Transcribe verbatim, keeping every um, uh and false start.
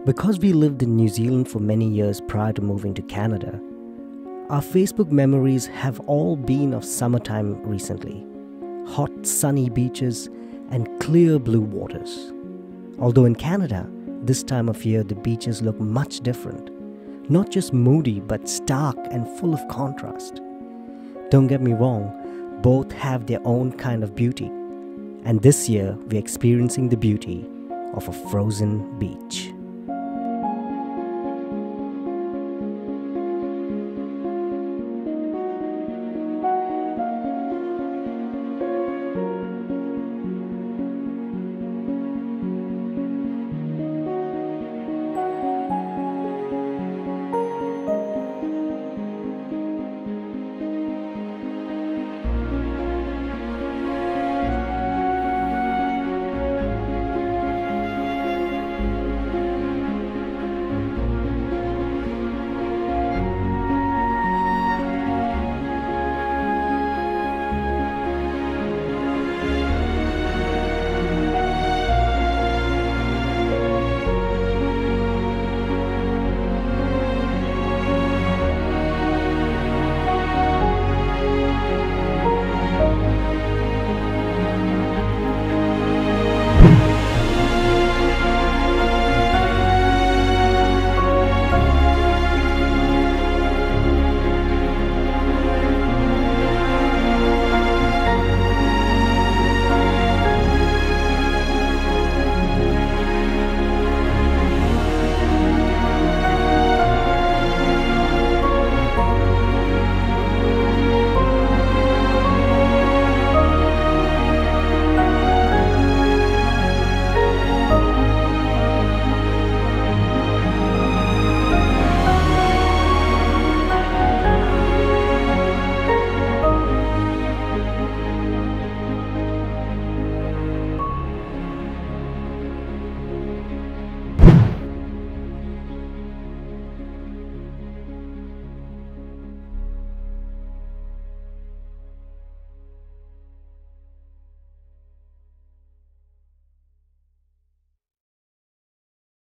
Because we lived in New Zealand for many years prior to moving to Canada, our Facebook memories have all been of summertime recently. Hot, sunny beaches and clear blue waters. Although in Canada, this time of year the beaches look much different. Not just moody, but stark and full of contrast. Don't get me wrong, both have their own kind of beauty. And this year, we're experiencing the beauty of a frozen beach.